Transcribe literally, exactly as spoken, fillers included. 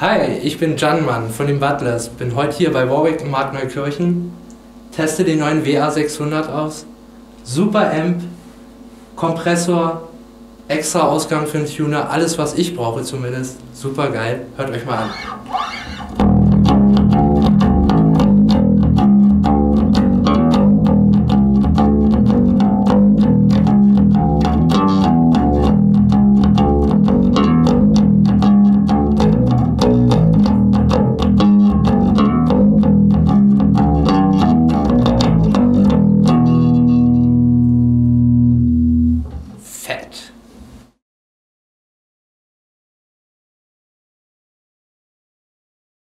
Hi, ich bin Janman von den Butlers. Bin heute hier bei Warwick in Markneukirchen. Teste den neuen W A sechshundert aus. Super Amp, Kompressor, extra Ausgang für den Tuner, alles was ich brauche zumindest. Super geil. Hört euch mal an.